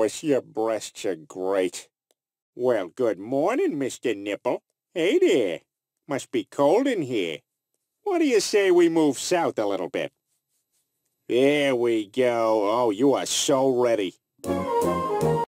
Lois, your breasts are great. Well, good morning, Mr. Nipple. Hey there. Must be cold in here. What do you say we move south a little bit? There we go. Oh, you are so ready.